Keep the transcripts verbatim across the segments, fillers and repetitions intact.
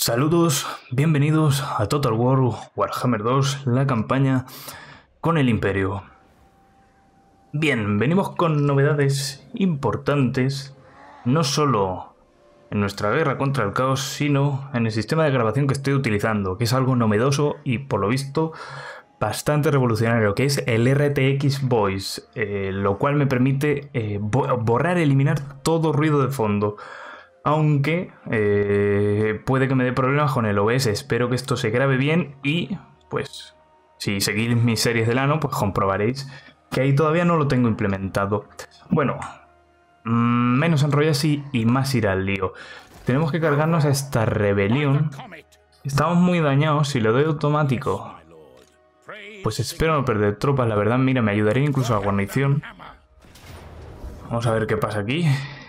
Saludos, bienvenidos a Total War Warhammer dos, la campaña con el Imperio. Bien, venimos con novedades importantes, no solo en nuestra guerra contra el caos, sino en el sistema de grabación que estoy utilizando, que es algo novedoso y, por lo visto, bastante revolucionario, que es el R T X Voice, eh, lo cual me permite eh, borrar, eliminar todo ruido de fondo. Aunque eh, puede que me dé problemas con el O B S. Espero que esto se grabe bien y, pues, si seguís mis series del ano, pues comprobaréis que ahí todavía no lo tengo implementado. Bueno, mmm, menos enrollas y, y más ir al lío. Tenemos que cargarnos a esta rebelión. Estamos muy dañados. Si le doy automático, pues espero no perder tropas. La verdad, mira, me ayudaría incluso a la guarnición. Vamos a ver qué pasa aquí.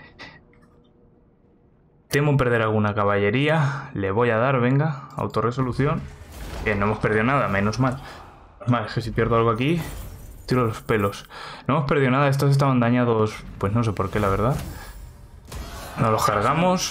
Temo perder alguna caballería. Le voy a dar, venga, autorresolución. Bien, no hemos perdido nada, menos mal. Vale, es que si pierdo algo aquí, tiro los pelos. No hemos perdido nada, estos estaban dañados, pues no sé por qué, la verdad. Nos los cargamos.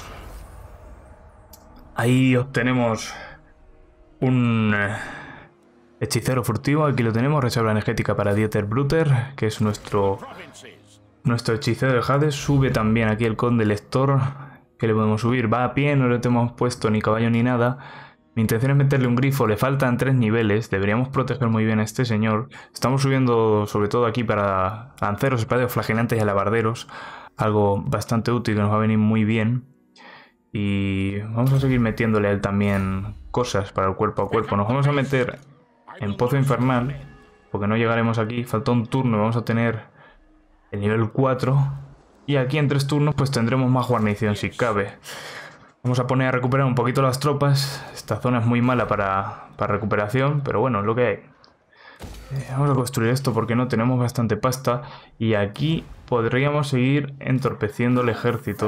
Ahí obtenemos un eh, hechicero furtivo. Aquí lo tenemos, reserva energética para Dieter Brutter, que es nuestro, nuestro hechicero de Hades. Sube también aquí el conde lector. Que le podemos subir, va a pie, no le hemos puesto ni caballo ni nada. Mi intención es meterle un grifo, le faltan tres niveles, deberíamos proteger muy bien a este señor. Estamos subiendo sobre todo aquí para lanceros, espadeos, flagelantes y alabarderos, algo bastante útil que nos va a venir muy bien. Y vamos a seguir metiéndole a él también cosas para el cuerpo a cuerpo. Nos vamos a meter en Pozo Infernal, porque no llegaremos aquí, falta un turno, vamos a tener el nivel cuatro. Y aquí en tres turnos pues tendremos más guarnición si cabe. Vamos a poner a recuperar un poquito las tropas. Esta zona es muy mala para, para recuperación, pero bueno, es lo que hay. Eh, vamos a construir esto porque no tenemos bastante pasta. Y aquí podríamos seguir entorpeciendo el ejército.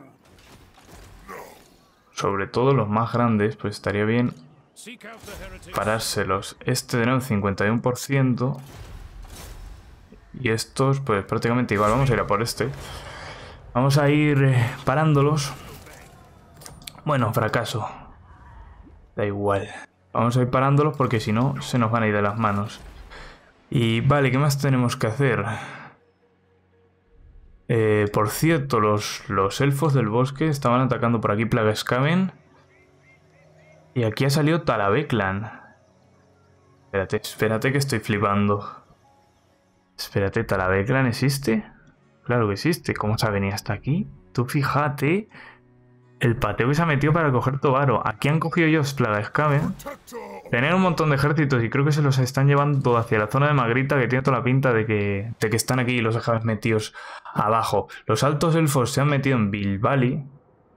Sobre todo los más grandes, pues estaría bien parárselos. Este de nuevo cincuenta y uno por ciento. Y estos, pues prácticamente igual. Vamos a ir a por este. Vamos a ir eh, parándolos. Bueno, fracaso. Da igual. Vamos a ir parándolos porque si no, se nos van a ir de las manos. Y vale, ¿qué más tenemos que hacer? Eh, por cierto, los, los elfos del bosque estaban atacando por aquí Plaga Skaven. Y aquí ha salido Talabeclan. Espérate, espérate que estoy flipando. Espérate, ¿Talabeclan existe? Claro que existe. ¿Cómo se ha venido hasta aquí? Tú fíjate el pateo que se ha metido para coger Tobaro. Aquí han cogido ellos Plaga Skaven. Tenían un montón de ejércitos y creo que se los están llevando hacia la zona de Magrita, que tiene toda la pinta de que, de que están aquí los Skaven metidos abajo. Los altos elfos se han metido en Bill Valley.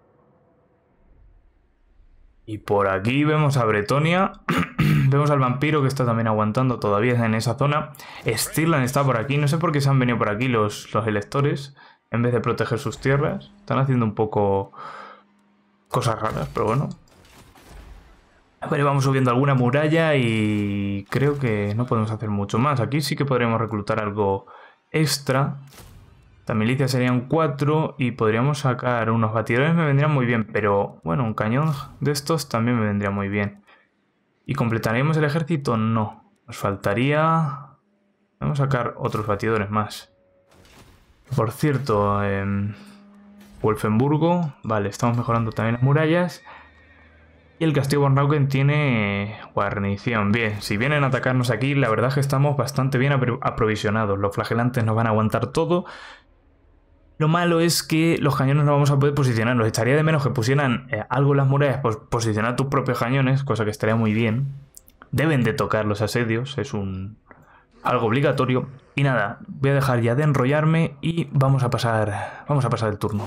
Y por aquí vemos a Bretonia. Vemos al vampiro que está también aguantando todavía en esa zona. Stirland está por aquí. No sé por qué se han venido por aquí los, los electores. En vez de proteger sus tierras. Están haciendo un poco cosas raras, pero bueno. A ver, vamos subiendo alguna muralla y creo que no podemos hacer mucho más. Aquí sí que podríamos reclutar algo extra. La milicia serían cuatro y podríamos sacar unos batidores, me vendrían muy bien. Pero bueno, un cañón de estos también me vendría muy bien. ¿Y completaríamos el ejército? No. Nos faltaría... Vamos a sacar otros batidores más. Por cierto, eh... Wolfenburgo. Vale, estamos mejorando también las murallas. Y el castillo Bornauken tiene guarnición. Bien, si vienen a atacarnos aquí, la verdad es que estamos bastante bien apro aprovisionados. Los flagelantes nos van a aguantar todo. Lo malo es que los cañones no vamos a poder posicionar. Nos echaría de menos que pusieran eh, algo en las murallas, pues posicionar tus propios cañones, cosa que estaría muy bien. Deben de tocar los asedios, es un algo obligatorio. Y nada, voy a dejar ya de enrollarme y vamos a pasar, vamos a pasar el turno.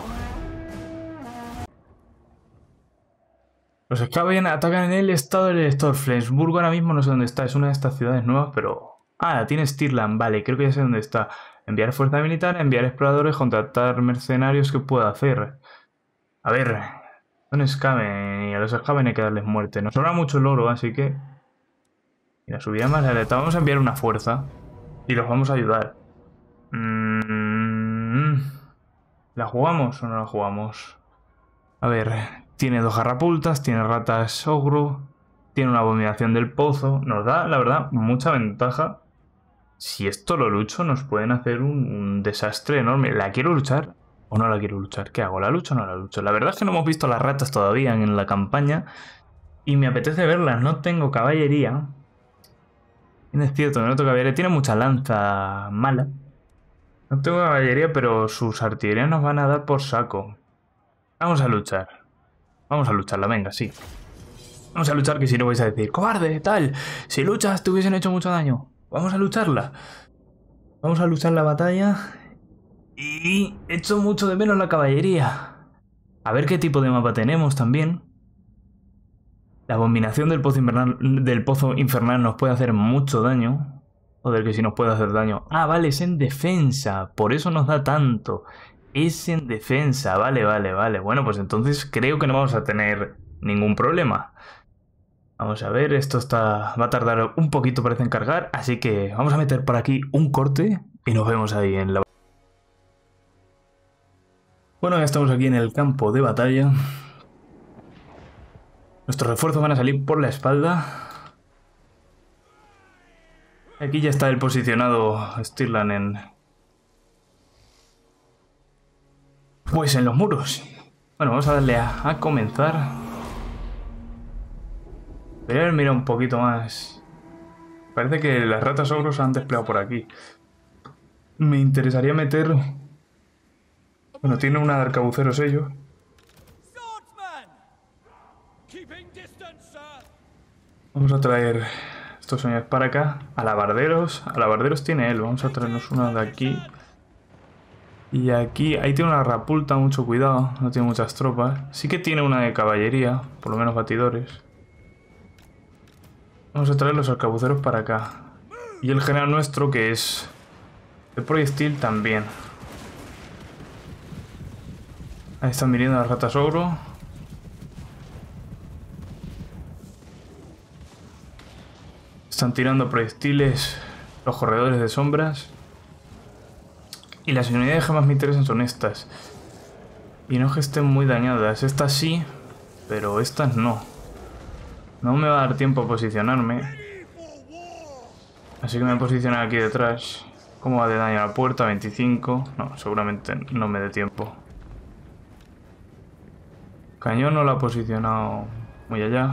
Los Skaven atacan en el estado del elector. Flensburgo ahora mismo no sé dónde está, es una de estas ciudades nuevas, pero... Ah, tiene Stirland, vale, creo que ya sé dónde está. Enviar fuerza militar, enviar exploradores, contratar mercenarios, ¿qué puedo hacer? A ver, son Skaven y a los Skaven hay que darles muerte. Nos sobra mucho el oro, así que... Mira, subirá más la lealtad. Vamos a enviar una fuerza y los vamos a ayudar. Mm... ¿La jugamos o no la jugamos? A ver, Tiene dos garrapultas, tiene ratas ogro, tiene una abominación del pozo. Nos da, la verdad, mucha ventaja. Si esto lo lucho, nos pueden hacer un, un desastre enorme. ¿La quiero luchar o no la quiero luchar? ¿Qué hago? ¿La lucho o no la lucho? La verdad es que no hemos visto las ratas todavía en la campaña y me apetece verlas. No tengo caballería. Es cierto, no tengo caballería. Tiene mucha lanza mala. No tengo caballería, pero sus artillerías nos van a dar por saco. Vamos a luchar. Vamos a lucharla, venga, sí. Vamos a luchar, que si no vais a decir, cobarde, tal. Si luchas te hubiesen hecho mucho daño. Vamos a lucharla. Vamos a luchar la batalla. Y echo mucho de menos la caballería. A ver qué tipo de mapa tenemos también. La abominación del pozo infernal, del pozo infernal nos puede hacer mucho daño. Joder, que si nos puede hacer daño. Ah, vale, es en defensa. Por eso nos da tanto. Es en defensa. Vale, vale, vale. Bueno, pues entonces creo que no vamos a tener ningún problema. Vamos a ver, esto está va a tardar un poquito, parece, en cargar. Así que vamos a meter por aquí un corte y nos vemos ahí en la... Bueno, ya estamos aquí en el campo de batalla. Nuestros refuerzos van a salir por la espalda. Aquí ya está el posicionado Stirland en... Pues en los muros. Bueno, vamos a darle a, a comenzar. Debería haber mirado un poquito más. Parece que las ratas ogros se han desplegado por aquí. Me interesaría meter... Bueno, tiene una de arcabuceros ellos. Vamos a traer estos señores para acá. Alabarderos. Alabarderos tiene él. Vamos a traernos una de aquí. Y aquí... Ahí tiene una rapulta, mucho cuidado. No tiene muchas tropas. Sí que tiene una de caballería. Por lo menos batidores. Vamos a traer los arcabuceros para acá. Y el general nuestro, que es... el proyectil también. Ahí están viniendo las ratas ogro. Están tirando proyectiles los corredores de sombras. Y las unidades que más me interesan son estas. Y no que estén muy dañadas. Estas sí, pero estas no. No me va a dar tiempo a posicionarme. Así que me voy a posicionar aquí detrás. ¿Cómo va de daño a la puerta? veinticinco. No, seguramente no me dé tiempo. Cañón no lo ha posicionado muy allá.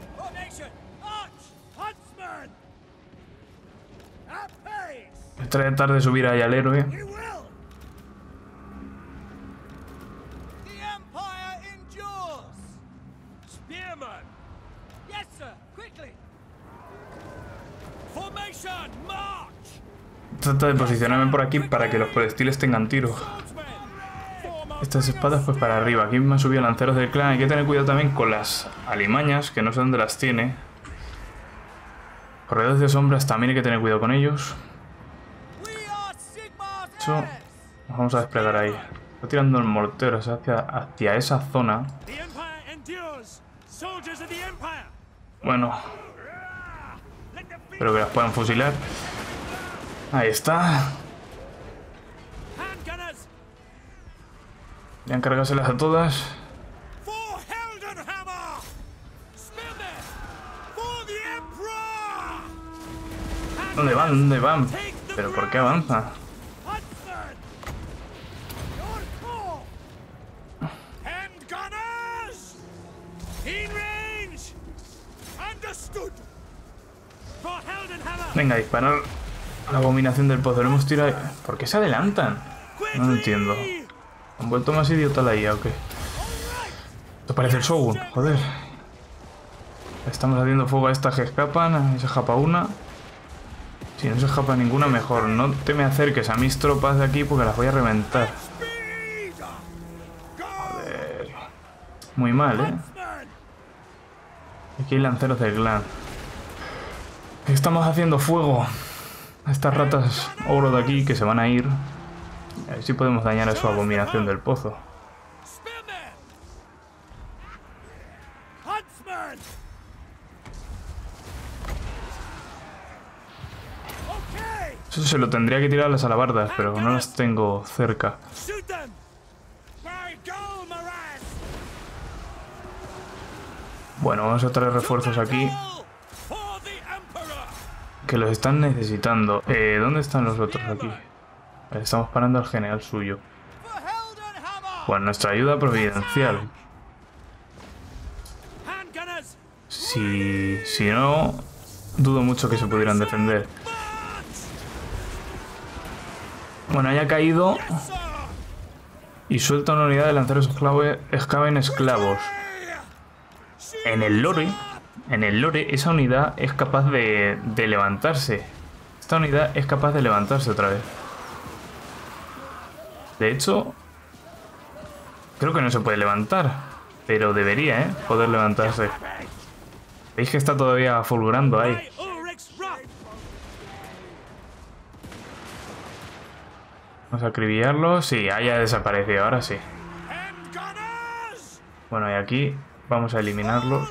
Voy a tratar de subir ahí al héroe. Trata de posicionarme por aquí para que los proyectiles tengan tiro. Estas espadas pues para arriba. Aquí me han subido lanceros del clan. Hay que tener cuidado también con las alimañas, que no sé dónde las tiene. Corredores de sombras también hay que tener cuidado con ellos. Eso, nos vamos a desplegar ahí. Está tirando el mortero hacia, hacia esa zona. Bueno. Espero que las puedan fusilar. Ahí está. Voy a encargárselas a todas. ¿Dónde van? ¿Dónde van? ¿Pero por qué avanza? Venga, disparar a la abominación del pozo. Lo hemos tirado. ¿Por qué se adelantan? No lo entiendo. ¿Han vuelto más idiota la I A o qué? Esto parece el Shogun, joder. Estamos haciendo fuego a estas que escapan. A se escapa una. Si no se escapa ninguna, mejor. No te me acerques a mis tropas de aquí porque las voy a reventar. Joder. Muy mal, ¿eh? Aquí hay lanceros del clan. Estamos haciendo fuego a estas ratas ogro de aquí que se van a ir. A ver si podemos dañar a su abominación del pozo. Eso se lo tendría que tirar a las alabardas, pero no las tengo cerca. Bueno, vamos a traer refuerzos aquí. Que los están necesitando. Eh, ¿Dónde están los otros aquí? Estamos parando al general suyo. Bueno, nuestra ayuda providencial. Si, si no, dudo mucho que se pudieran defender. Bueno, haya caído. Y suelta una unidad de lanceros excaven esclavos. En el lore, en el lore, esa unidad es capaz de, de levantarse. Esta unidad es capaz de levantarse otra vez. De hecho, creo que no se puede levantar. Pero debería, ¿eh? Poder levantarse. ¿Veis que está todavía fulgurando ahí? Vamos a acribillarlo. Sí, haya desaparecido, ahora sí. Bueno, y aquí vamos a eliminarlos.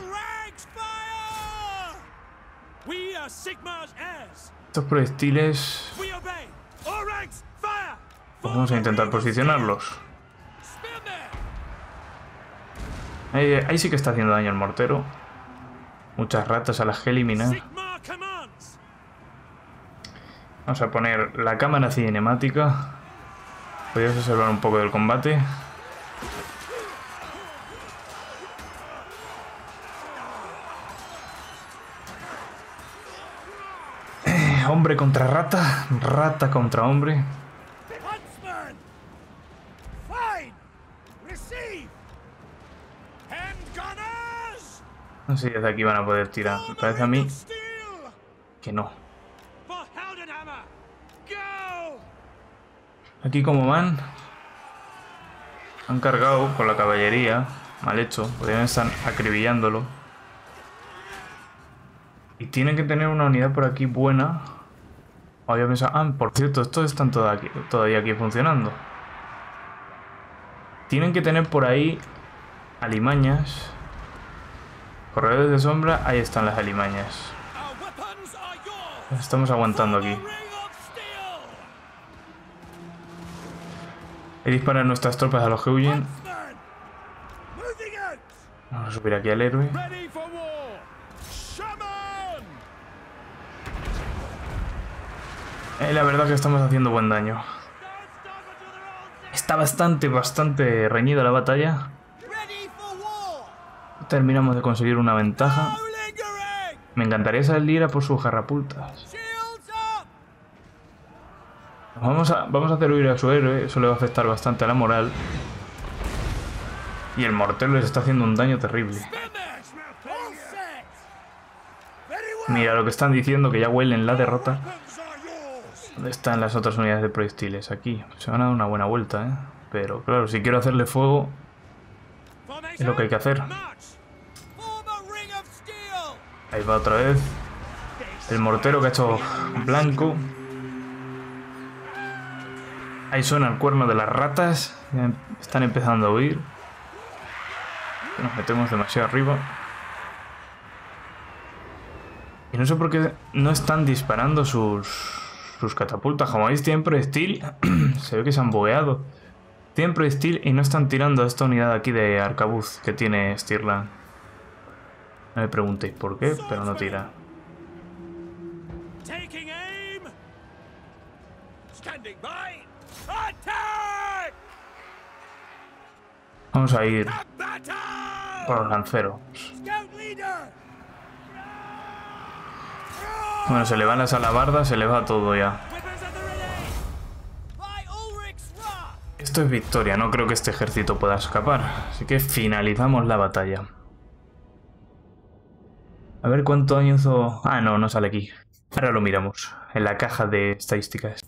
Estos proyectiles... Pues vamos a intentar posicionarlos. Ahí, ahí sí que está haciendo daño el mortero. Muchas ratas a las que eliminar. Vamos a poner la cámara cinemática. Podéis observar un poco del combate. Eh, hombre contra rata. Rata contra hombre. No sé si desde aquí van a poder tirar. Me parece a mí que no. Aquí como van, han cargado con la caballería. Mal hecho. Podrían estar acribillándolo. Y tienen que tener una unidad por aquí buena. Había pensado... Ah, por cierto, estos están todo aquí, todavía aquí funcionando. Tienen que tener por ahí alimañas. Corredores de sombra, ahí están las alimañas. Estamos aguantando aquí. Hay disparar nuestras tropas a los que huyen. Vamos a subir aquí al héroe. Eh, la verdad que estamos haciendo buen daño. Está bastante, bastante reñida la batalla. Terminamos de conseguir una ventaja. Me encantaría salir a por sus garrapultas. Vamos a, vamos a hacer huir a su héroe. Eso le va a afectar bastante a la moral. Y el mortero les está haciendo un daño terrible. Mira lo que están diciendo, que ya huelen la derrota. ¿Dónde están las otras unidades de proyectiles? Aquí. Se van a dar una buena vuelta, ¿eh? Pero claro, si quiero hacerle fuego, es lo que hay que hacer. Ahí va otra vez. El mortero que ha hecho blanco. Ahí suena el cuerno de las ratas. Ya están empezando a huir. Nos metemos demasiado arriba. Y no sé por qué no están disparando sus, sus catapultas. Como veis, tienen proyectil. Se ve que se han bugueado. Tienen proyectil y no están tirando a esta unidad aquí de arcabuz que tiene Stirland. No me preguntéis por qué, pero no tira. Vamos a ir por los lanceros. Bueno, se le van las alabardas, se le va todo ya. Esto es victoria, no creo que este ejército pueda escapar. Así que finalizamos la batalla. A ver cuánto daño hizo... Ah, no, no sale aquí. Ahora lo miramos, en la caja de estadísticas.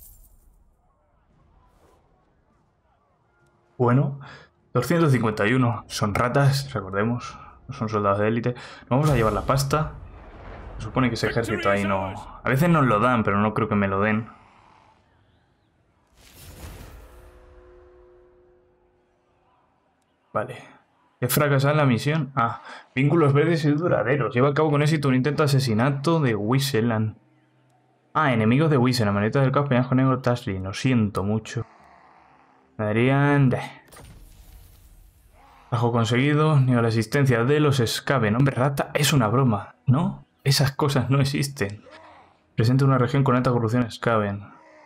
Bueno, doscientos cincuenta y uno. Son ratas, recordemos. No son soldados de élite. Nos vamos a llevar la pasta. Se supone que ese ejército ahí no... A veces nos lo dan, pero no creo que me lo den. Vale. ¿He fracasado en la misión? Ah, vínculos verdes y duraderos. Lleva a cabo con éxito un intento de asesinato de Wisseland. Ah, enemigos de Wisseland. Maneta del caos, peñasco negro, Tashley. Lo siento mucho. Me darían... Trabajo conseguido, niega la existencia de los Skaven. Hombre, rata, es una broma, ¿no? Esas cosas no existen. Presenta una región con alta corrupción Skaven.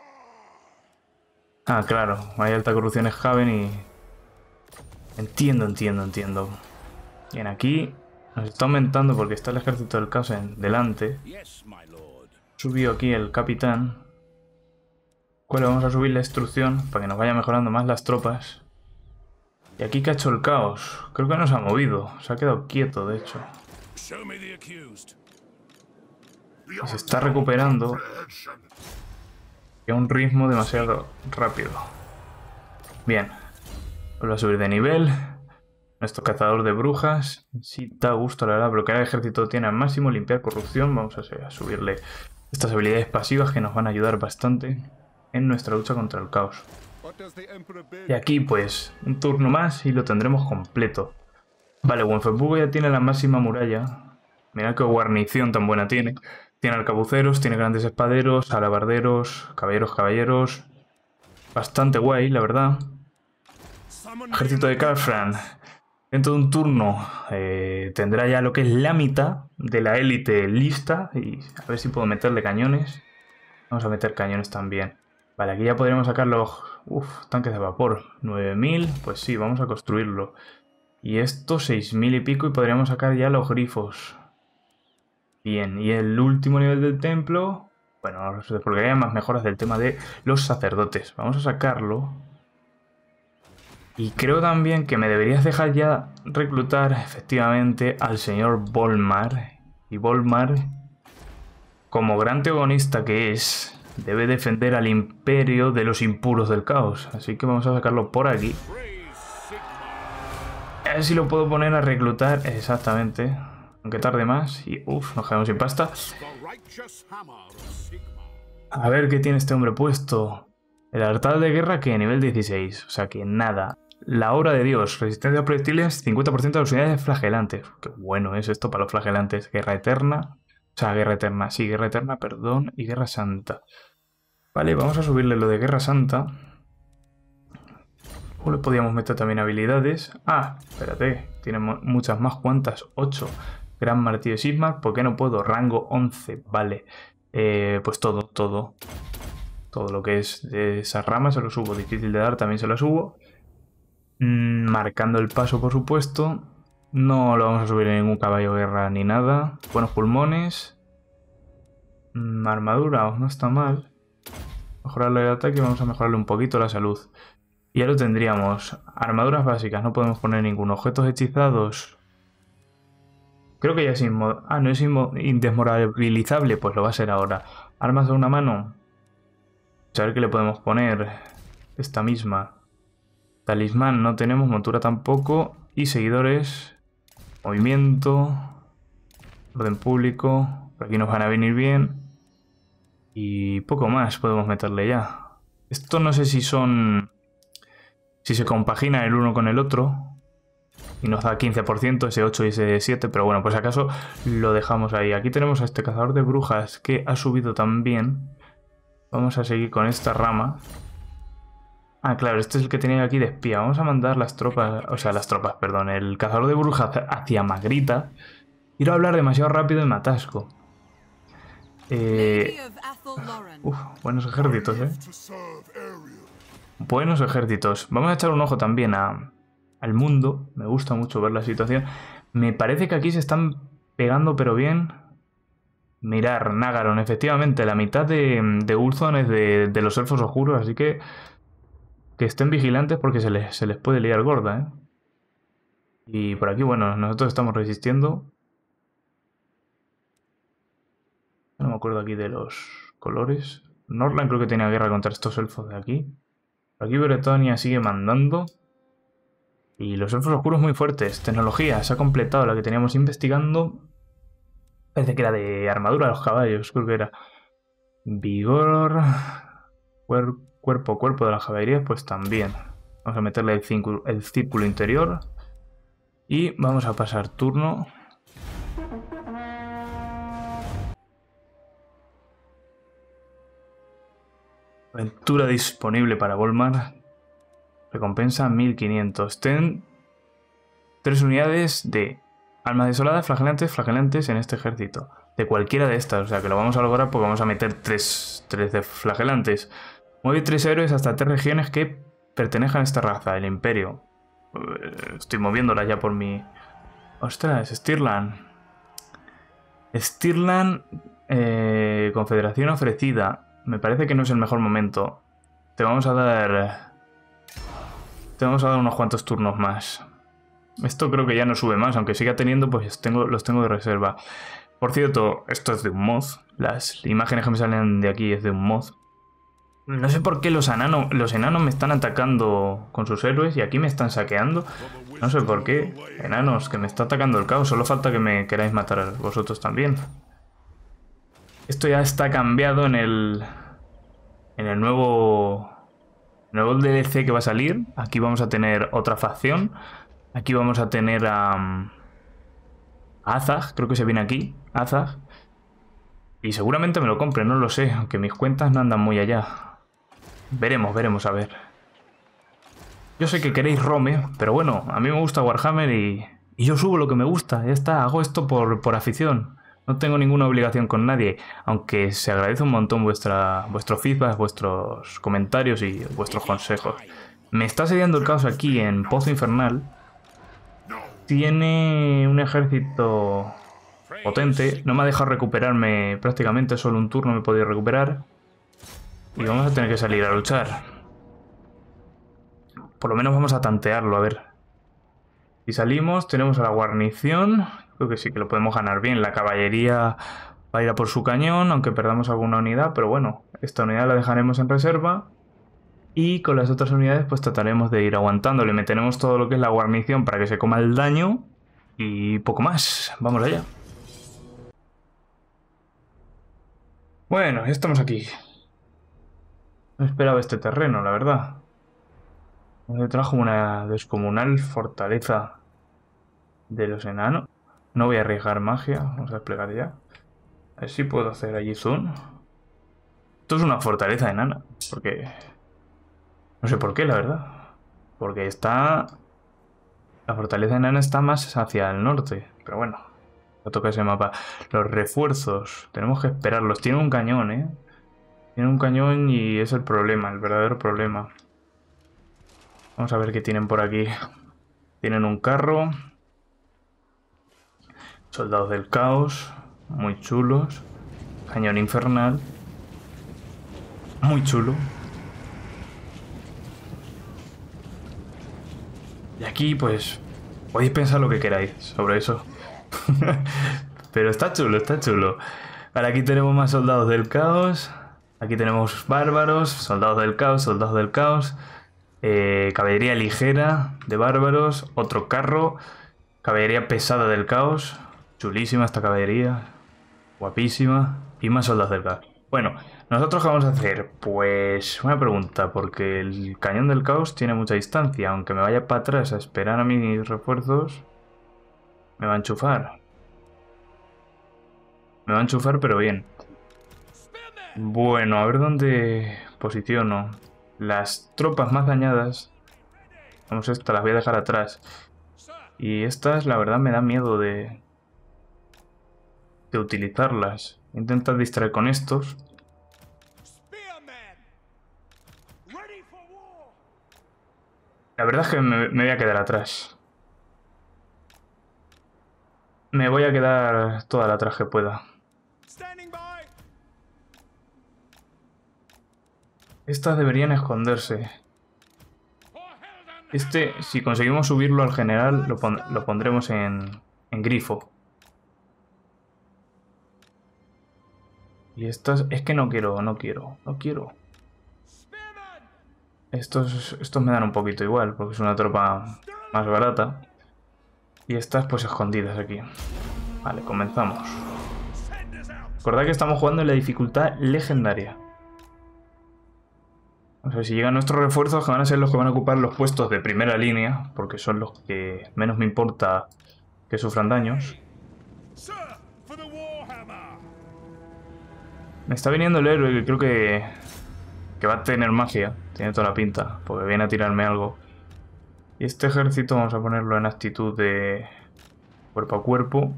Ah, claro, hay alta corrupción Skaven y... Entiendo, entiendo, entiendo. Bien, aquí nos está aumentando porque está el ejército del caos en delante. Subió aquí el capitán. ¿Cuál? Vamos a subir la instrucción para que nos vaya mejorando más las tropas. Y aquí que ha hecho el caos. Creo que no se ha movido. Se ha quedado quieto, de hecho. Y se está recuperando. Y a un ritmo demasiado rápido. Bien. Vuelve a subir de nivel. Nuestro cazador de brujas. Sí, da gusto, la verdad. Bloquear el ejército tiene al máximo. Limpiar corrupción. Vamos a subirle estas habilidades pasivas que nos van a ayudar bastante en nuestra lucha contra el caos. Y aquí pues un turno más y lo tendremos completo. Vale, Wenferburgo ya tiene la máxima muralla. Mirad qué guarnición tan buena tiene. Tiene arcabuceros, tiene grandes espaderos, alabarderos, caballeros, caballeros. Bastante guay, la verdad. Ejército de Karlfran. Dentro de un turno eh, tendrá ya lo que es la mitad de la élite lista. Y a ver si puedo meterle cañones. Vamos a meter cañones también. Vale, aquí ya podríamos sacar los uf, tanques de vapor. nueve mil, pues sí, vamos a construirlo. Y esto seis mil y pico y podríamos sacar ya los grifos. Bien, y el último nivel del templo... Bueno, porque hay más mejoras del tema de los sacerdotes. Vamos a sacarlo. Y creo también que me deberías dejar ya reclutar efectivamente al señor Volmar. Y Volmar, como gran teogonista que es... debe defender al imperio de los impuros del caos. Así que vamos a sacarlo por aquí. A ver si lo puedo poner a reclutar exactamente. Aunque tarde más. Y uff, nos quedamos sin pasta. A ver qué tiene este hombre puesto. El altar de guerra que nivel dieciséis. O sea que nada. La obra de Dios. Resistencia a proyectiles. cincuenta por ciento de las unidades flagelantes. Qué bueno es esto para los flagelantes. Guerra eterna. O sea, guerra eterna. Sí, guerra eterna, perdón. Y guerra santa. Vale, vamos a subirle lo de guerra santa. O le podíamos meter también habilidades. Ah, espérate. Tiene muchas más. ¿Cuántas? ocho. Gran martillo de Sigmar. ¿Por qué no puedo? Rango once. Vale. Eh, pues todo, todo. Todo lo que es de esas ramas se lo subo. Difícil de dar también se lo subo. Mm, marcando el paso, por supuesto. No lo vamos a subir en ningún caballo de guerra ni nada. Buenos pulmones. Mm, armadura, no está mal. Mejorarle el ataque y vamos a mejorarle un poquito la salud. Y ya lo tendríamos. Armaduras básicas, no podemos poner ningún. Objetos hechizados. Creo que ya es inmo... Ah, no es indesmoralizable, pues lo va a ser ahora. Armas de una mano. A ver qué le podemos poner. Esta misma. Talismán no tenemos, montura tampoco. Y seguidores. Movimiento. Orden público. Por aquí nos van a venir bien. Y poco más podemos meterle ya. Esto no sé si son... Si se compagina el uno con el otro. Y nos da quince por ciento, ese ocho y ese siete. Pero bueno, pues acaso lo dejamos ahí. Aquí tenemos a este cazador de brujas que ha subido también. Vamos a seguir con esta rama. Ah, claro, este es el que tenía aquí de espía. Vamos a mandar las tropas... O sea, las tropas, perdón. El cazador de brujas hacia Magrita. Quiero hablar demasiado rápido y me atasco. Eh... Uf, buenos ejércitos, ¿eh? Buenos ejércitos. Vamos a echar un ojo también a, al mundo. Me gusta mucho ver la situación. Me parece que aquí se están pegando, pero bien. Mirar, Nagaron. Efectivamente, la mitad de, de Ulthuan es de, de los elfos oscuros, así que... Que estén vigilantes porque se les, se les puede liar gorda, ¿eh? Y por aquí, bueno, nosotros estamos resistiendo. No me acuerdo aquí de los colores. Norland creo que tenía guerra contra estos elfos de aquí. Por aquí Bretonia sigue mandando. Y los elfos oscuros muy fuertes. Tecnología, se ha completado la que teníamos investigando. Parece que era de armadura a los caballos, creo que era. Vigor. Cuer cuerpo, cuerpo de las caballerías, pues también. Vamos a meterle el, el círculo interior. Y vamos a pasar turno. Aventura disponible para Volmar. Recompensa mil quinientos. Ten tres unidades de almas desoladas, flagelantes, flagelantes en este ejército. De cualquiera de estas, o sea que lo vamos a lograr porque vamos a meter tres, tres de flagelantes. Mueve tres héroes hasta tres regiones que pertenezcan a esta raza, el Imperio. Estoy moviéndola ya por mi... ¡Ostras! Stirland. Stirland, eh, confederación ofrecida. Me parece que no es el mejor momento. Te vamos a dar... Te vamos a dar unos cuantos turnos más. Esto creo que ya no sube más, aunque siga teniendo, pues tengo, los tengo de reserva. Por cierto, esto es de un mod. Las imágenes que me salen de aquí es de un mod. No sé por qué los enanos, los enanos me están atacando con sus héroes y aquí me están saqueando. No sé por qué. Enanos, que me está atacando el caos. Solo falta que me queráis matar vosotros también. Esto ya está cambiado en el... En el nuevo... Nuevo D L C que va a salir. Aquí vamos a tener otra facción. Aquí vamos a tener a... a Azag, creo que se viene aquí. Azag. Y seguramente me lo compre, no lo sé. Aunque mis cuentas no andan muy allá. Veremos, veremos, a ver. Yo sé que queréis Rome, pero bueno, a mí me gusta Warhammer y... Y yo subo lo que me gusta. Ya está, hago esto por, por afición. No tengo ninguna obligación con nadie. Aunque se agradece un montón vuestra, vuestro feedback, vuestros comentarios y vuestros consejos. Me está asediando el caos aquí en Pozo Infernal. Tiene un ejército potente. No me ha dejado recuperarme prácticamente. Solo un turno me he podido recuperar. Y vamos a tener que salir a luchar. Por lo menos vamos a tantearlo, a ver. Si salimos, tenemos a la guarnición. Creo que sí que lo podemos ganar bien. La caballería va a ir a por su cañón, aunque perdamos alguna unidad. Pero bueno, esta unidad la dejaremos en reserva. Y con las otras unidades pues trataremos de ir aguantando. Le meteremos todo lo que es la guarnición para que se coma el daño. Y poco más. Vamos allá. Bueno, ya estamos aquí. No esperaba este terreno, la verdad. Me trajo una descomunal fortaleza de los enanos. No voy a arriesgar magia. Vamos a desplegar ya. A ver si puedo hacer allí zoom. Esto es una fortaleza enana. Porque... No sé por qué, la verdad. Porque está... La fortaleza enana está más hacia el norte. Pero bueno. No toca ese mapa. Los refuerzos. Tenemos que esperarlos. Tiene un cañón, ¿eh? Tiene un cañón y es el problema. El verdadero problema. Vamos a ver qué tienen por aquí. Tienen un carro. Soldados del caos. Muy chulos. Cañón infernal. Muy chulo. Y aquí pues podéis pensar lo que queráis sobre eso. Pero está chulo, está chulo. Ahora aquí tenemos más soldados del caos. Aquí tenemos bárbaros, soldados del caos, soldados del caos. Eh, caballería ligera de bárbaros. Otro carro. Caballería pesada del caos. Chulísima esta caballería. Guapísima. Y más soldados del caos. Bueno, ¿nosotros qué vamos a hacer? Pues una pregunta, porque el cañón del caos tiene mucha distancia. Aunque me vaya para atrás a esperar a mis refuerzos, me va a enchufar. Me va a enchufar, pero bien. Bueno, a ver dónde posiciono. Las tropas más dañadas. Vamos, estas las voy a dejar atrás. Y estas, la verdad, me da miedo de... de utilizarlas. Intentar distraer con estos. La verdad es que me, me voy a quedar atrás. Me voy a quedar toda la atrás que pueda. Estas deberían esconderse. Este, si conseguimos subirlo al general, lo, pon lo pondremos en, en grifo. Y estas, es que no quiero, no quiero, no quiero. Estos, estos me dan un poquito igual, porque es una tropa más barata. Y estas pues escondidas aquí. Vale, comenzamos. Recordad que estamos jugando en la dificultad legendaria. Vamos a ver si llegan nuestros refuerzos, que van a ser los que van a ocupar los puestos de primera línea, porque son los que menos me importa que sufran daños. Me está viniendo el héroe, que creo que, que va a tener magia. Tiene toda la pinta, porque viene a tirarme algo. Y este ejército vamos a ponerlo en actitud de cuerpo a cuerpo.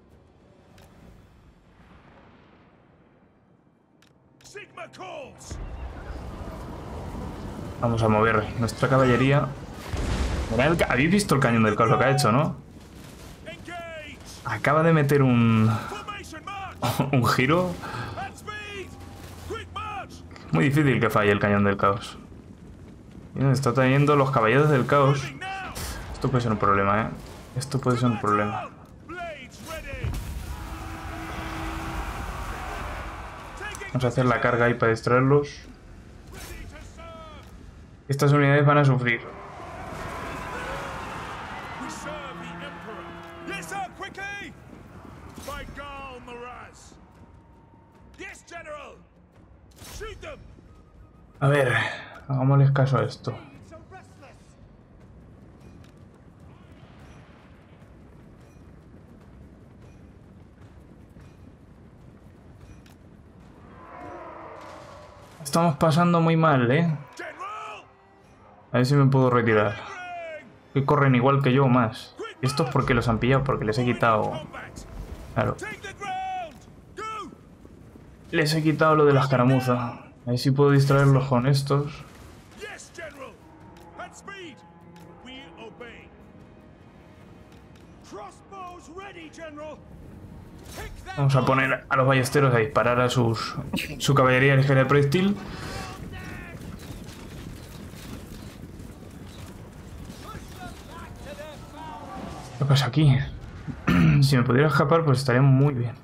Vamos a mover nuestra caballería. Mirad, ¿habéis visto el cañón del caos lo que ha hecho, no? Acaba de meter un... un giro. Muy difícil que falle el cañón del caos. Y nos está trayendo los caballeros del caos. Esto puede ser un problema, ¿eh? Esto puede ser un problema. Vamos a hacer la carga ahí para distraerlos. Estas unidades van a sufrir. A ver, hagámosles caso a esto. Estamos pasando muy mal, ¿eh? A ver si me puedo retirar. Que corren igual que yo o más. Esto es porque los han pillado, porque les he quitado... Claro. Les he quitado lo de la escaramuza. A ver si puedo distraerlos con estos. Vamos a poner a los ballesteros a disparar a sus su caballería ligera de proyectil. ¿Qué pasa aquí? Si me pudiera escapar, pues estaría muy bien.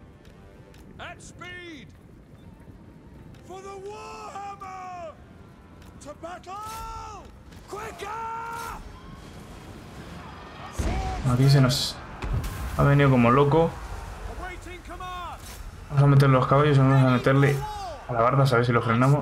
Aquí se nos ha venido como loco. Vamos a meter los caballos y vamos a meterle a la barda a ver si lo frenamos.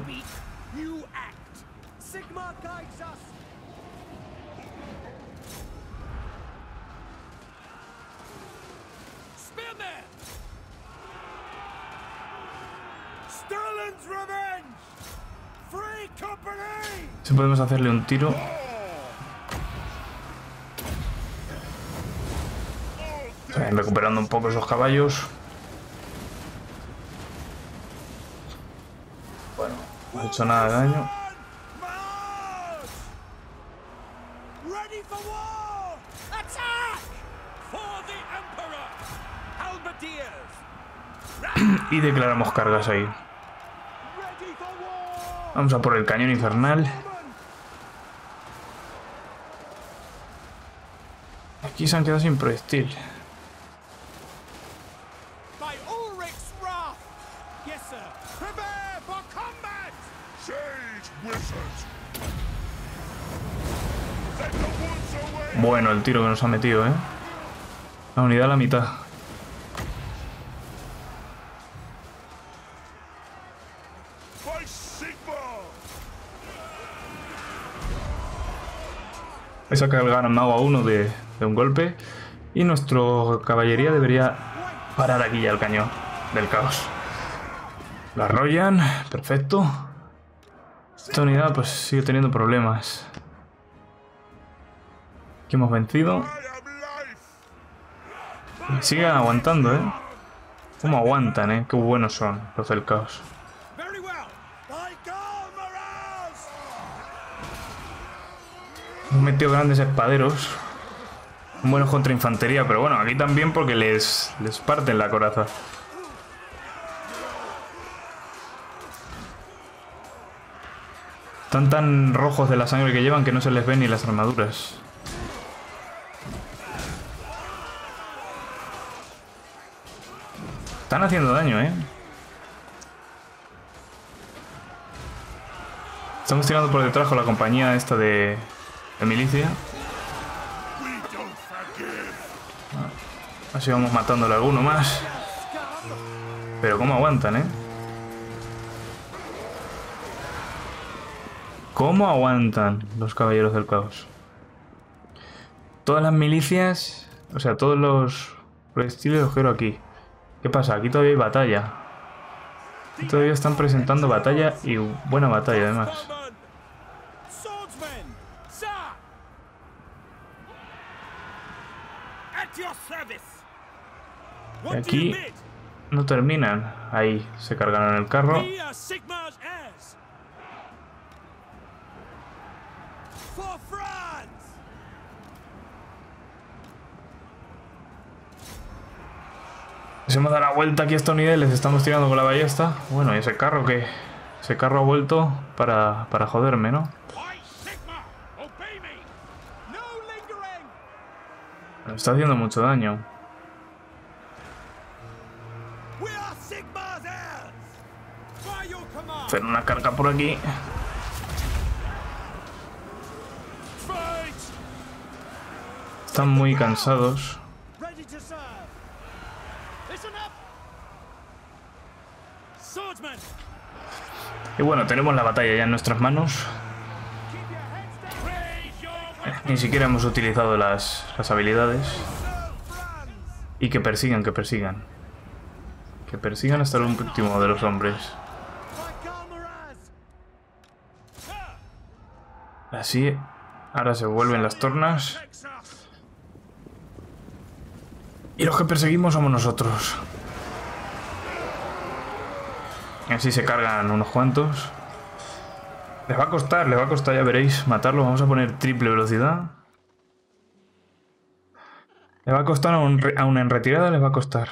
Si podemos hacerle un tiro. Están recuperando un poco esos caballos. Bueno, no ha hecho nada de daño. Y declaramos cargas ahí. Vamos a por el cañón infernal. Aquí se han quedado sin proyectil. Bueno, el tiro que nos ha metido, ¿eh? La unidad a la mitad. He sacado el gran mago a uno de, de un golpe. Y nuestro caballería debería parar aquí ya el cañón del caos. La arrollan, perfecto. Esta unidad pues sigue teniendo problemas. Aquí hemos vencido. Y siguen aguantando, ¿eh? ¿Cómo aguantan, eh? Qué buenos son los del caos. Hemos metido grandes espaderos. Buenos contra infantería, pero bueno, aquí también porque les, les parten la coraza. Están tan rojos de la sangre que llevan que no se les ven ni las armaduras. Están haciendo daño, ¿eh? Estamos tirando por detrás con la compañía esta de, de milicia. Así vamos matándole a alguno más. Pero cómo aguantan, ¿eh? ¿Cómo aguantan los caballeros del caos? Todas las milicias, o sea, todos los proyectiles los quiero aquí. ¿Qué pasa? Aquí todavía hay batalla. Aquí todavía están presentando batalla y buena batalla además. Y aquí no terminan. Ahí se cargaron el carro. Se hemos dado la vuelta aquí a estos niveles. Estamos tirando con la ballesta. Bueno, y ese carro que... Ese carro ha vuelto para, para joderme, ¿no? Me está haciendo mucho daño. Hacer una carga por aquí. Están muy cansados. Y bueno, tenemos la batalla ya en nuestras manos. Ni siquiera hemos utilizado las, las habilidades. Y que persigan, que persigan. Que persigan hasta el último de los hombres. Así, ahora se vuelven las tornas. Y los que perseguimos somos nosotros. Así se cargan unos cuantos. Les va a costar, les va a costar, ya veréis, matarlos. Vamos a poner triple velocidad. Les va a costar, aún, aún en retirada les va a costar.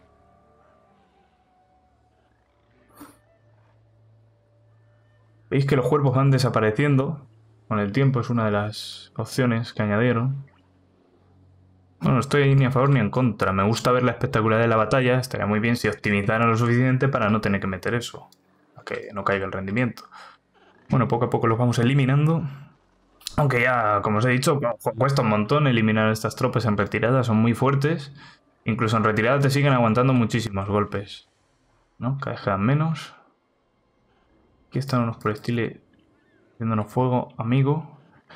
Veis que los cuerpos van desapareciendo. Con el tiempo es una de las opciones que añadieron. Bueno, no estoy ni a favor ni en contra. Me gusta ver la espectacularidad de la batalla. Estaría muy bien si optimizaran lo suficiente para no tener que meter eso. Que no caiga el rendimiento. Bueno, poco a poco los vamos eliminando. Aunque ya, como os he dicho, cuesta un montón eliminar estas tropas en retirada. Son muy fuertes. Incluso en retirada te siguen aguantando muchísimos golpes, ¿no? Cada vez quedan menos. Aquí están unos proyectiles haciéndonos fuego, amigo.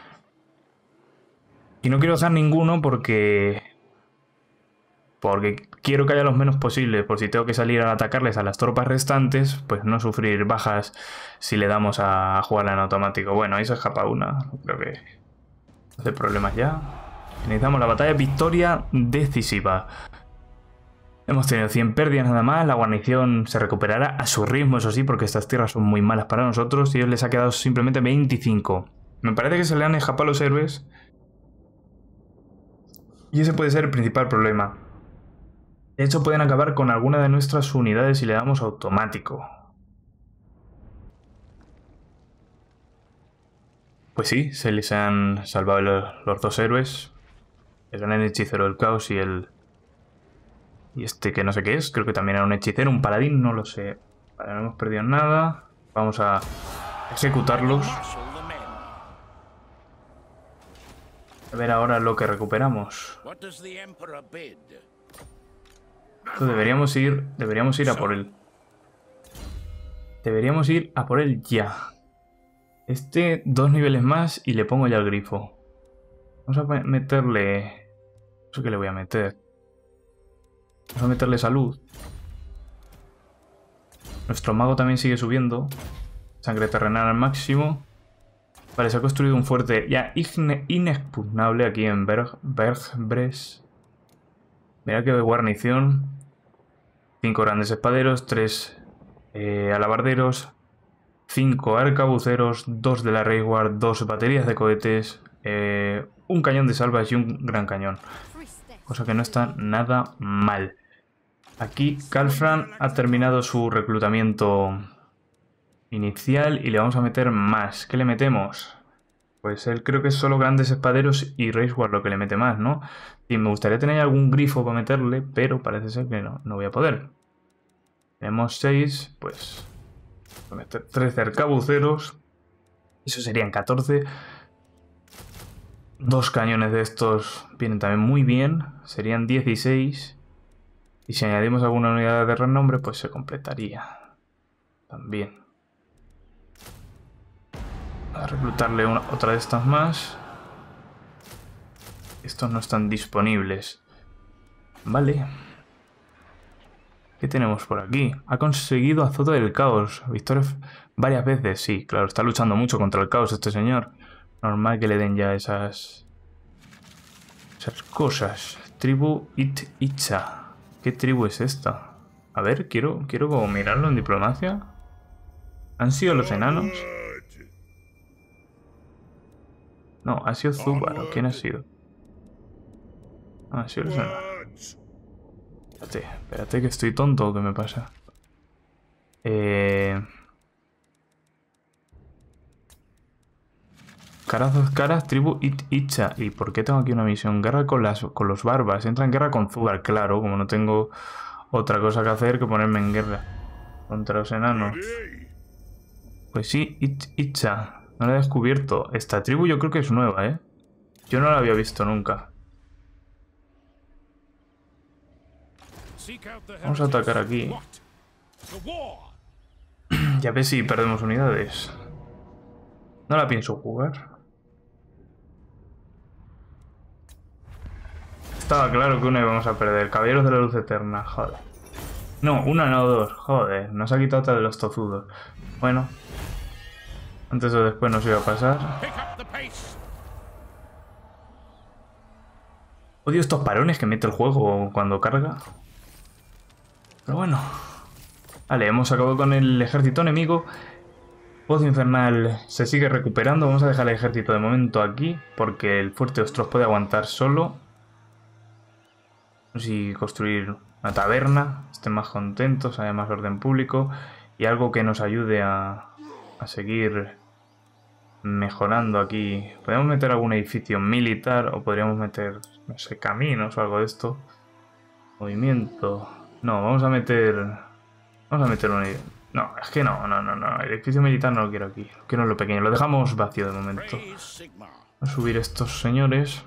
Y no quiero dejar ninguno porque... Porque quiero que haya los menos posibles. Por si tengo que salir a atacarles a las tropas restantes, pues no sufrir bajas si le damos a jugar en automático. Bueno, ahí se escapa una. Creo que no hay problemas ya. Finalizamos la batalla. Victoria decisiva. Hemos tenido cien pérdidas nada más. La guarnición se recuperará a su ritmo, eso sí, porque estas tierras son muy malas para nosotros. Y a ellos les ha quedado simplemente veinticinco. Me parece que se le han escapado los héroes. Y ese puede ser el principal problema. De hecho, pueden acabar con alguna de nuestras unidades si le damos automático. Pues sí, se les han salvado los, los dos héroes. El gran hechicero del caos y el... Y este que no sé qué es, creo que también era un hechicero, un paladín, no lo sé. Vale, no hemos perdido nada. Vamos a ejecutarlos. A ver ahora lo que recuperamos. Deberíamos ir, deberíamos ir a por él. Deberíamos ir a por él ya. Este, dos niveles más y le pongo ya el grifo. Vamos a meterle... No sé qué le voy a meter. Vamos a meterle salud. Nuestro mago también sigue subiendo. Sangre terrenal al máximo. Vale, se ha construido un fuerte ya inexpugnable aquí en Berg, Bergbres. Mira qué guarnición. Cinco grandes espaderos, tres eh, alabarderos, cinco arcabuceros, dos de la Reiguard, dos baterías de cohetes, eh, un cañón de salvas y un gran cañón. Cosa que no está nada mal. Aquí Calfran ha terminado su reclutamiento inicial y le vamos a meter más. ¿Qué le metemos? Pues él creo que es solo grandes espaderos y Reiguard lo que le mete más, ¿no? Y me gustaría tener algún grifo para meterle, pero parece ser que no, no voy a poder. Tenemos seis, pues... Voy a meter trece arcabuceros. Eso serían catorce. Dos cañones de estos vienen también muy bien. Serían dieciséis. Y si añadimos alguna unidad de renombre, pues se completaría. También. A reclutarle una, otra de estas más. Estos no están disponibles. Vale. ¿Qué tenemos por aquí? Ha conseguido azote del caos. Victoria varias veces. Sí, claro, está luchando mucho contra el caos este señor. Normal que le den ya esas... Esas cosas. tribu It Icha. ¿Qué tribu es esta? A ver, quiero, quiero como mirarlo en diplomacia. ¿Han sido los enanos? No, ha sido Zúbar. ¿Quién ha sido? Ah, ha sido los enanos. Espérate, espérate que estoy tonto. ¿Qué me pasa? Eh... Caras dos caras, tribu It Icha. ¿Y por qué tengo aquí una misión? Guerra con, las, con los barbas. Entra en guerra con Zúbar, claro. Como no tengo otra cosa que hacer que ponerme en guerra contra los enanos. Pues sí, It Icha. No la he descubierto. Esta tribu yo creo que es nueva, ¿eh? Yo no la había visto nunca. Vamos a atacar aquí. Ya ves si perdemos unidades. No la pienso jugar. Estaba claro que una íbamos a perder. Caballeros de la Luz Eterna, joder. No, una no dos, joder. Nos ha quitado otra de los tozudos. Bueno. Antes o después nos iba a pasar. Odio estos parones que mete el juego cuando carga. Pero bueno. Vale, hemos acabado con el ejército enemigo. Voz infernal se sigue recuperando. Vamos a dejar el ejército de momento aquí, porque el fuerte Ostros puede aguantar solo. Vamos a construir una taberna, estén más contentos, haya más orden público y algo que nos ayude a, a seguir mejorando aquí. Podríamos meter algún edificio militar o podríamos meter, no sé, caminos o algo de esto. Movimiento. No, vamos a meter... Vamos a meter un... No, es que no, no, no, no. El edificio militar no lo quiero aquí. Lo quiero en lo pequeño. Lo dejamos vacío de momento. Vamos a subir estos señores.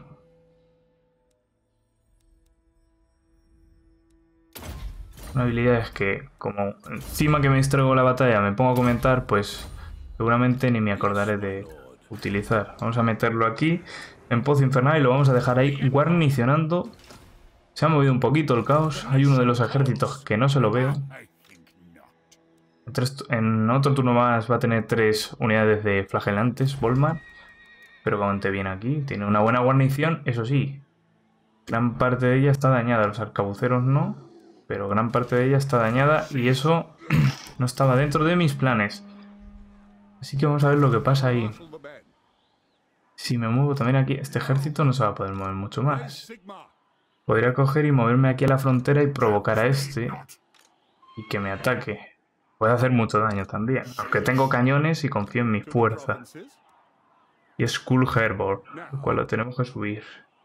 Una habilidad es que, como encima que me distraigo la batalla me pongo a comentar, pues seguramente ni me acordaré de utilizar. Vamos a meterlo aquí, en Pozo Infernal, y lo vamos a dejar ahí guarnicionando. Se ha movido un poquito el caos. Hay uno de los ejércitos que no se lo veo. En, tres, en otro turno más va a tener tres unidades de flagelantes, Volmar. Pero como te viene aquí, tiene una buena guarnición, eso sí. Gran parte de ella está dañada, los arcabuceros no. Pero gran parte de ella está dañada y eso no estaba dentro de mis planes. Así que vamos a ver lo que pasa ahí. Si me muevo también aquí, este ejército no se va a poder mover mucho más. Podría coger y moverme aquí a la frontera y provocar a este y que me ataque. Puede hacer mucho daño también, aunque tengo cañones y confío en mi fuerza. Y es Skull Herbor, el cual lo tenemos que subir.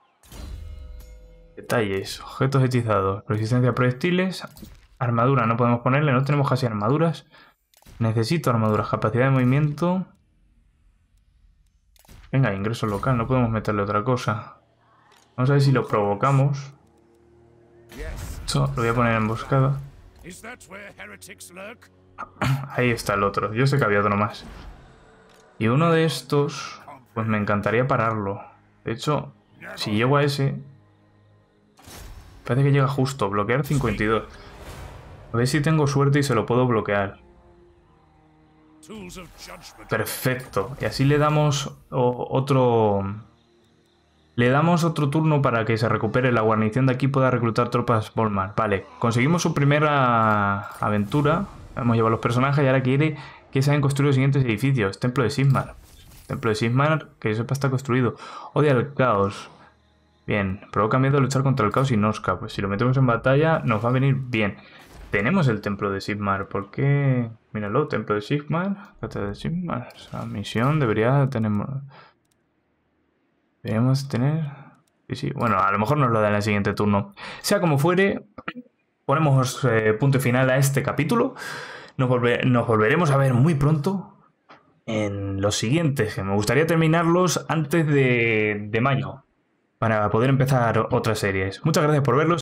Detalles, objetos hechizados, resistencia a proyectiles, armadura no podemos ponerle, no tenemos casi armaduras. Necesito armaduras, capacidad de movimiento. Venga, ingreso local, no podemos meterle otra cosa. Vamos a ver si lo provocamos. Eso, lo voy a poner en emboscada. Ahí está el otro, yo sé que había otro más. Y uno de estos, pues me encantaría pararlo. De hecho, si llego a ese... Parece que llega justo. Bloquear cincuenta y dos. A ver si tengo suerte y se lo puedo bloquear. Perfecto. Y así le damos otro... Le damos otro turno para que se recupere la guarnición de aquí y pueda reclutar tropas Volmar. Vale. Conseguimos su primera aventura. Hemos llevado los personajes y ahora quiere que se hayan construido los siguientes edificios. Templo de Sigmar. Templo de Sigmar, que yo sepa, está construido. Odia el caos. Bien, provoca miedo a luchar contra el caos y Noska. Pues si lo metemos en batalla nos va a venir bien. Tenemos el templo de Sigmar. ¿Por qué? Míralo, templo de Sigmar. Templo de Sigmar. Esa misión debería tener... Deberíamos tener... Sí, sí. Bueno, a lo mejor nos lo da en el siguiente turno. Sea como fuere, ponemos eh, punto final a este capítulo. Nos, volver... nos volveremos a ver muy pronto en los siguientes. Que me gustaría terminarlos antes de, de mayo, para poder empezar otras series. Muchas gracias por verlos.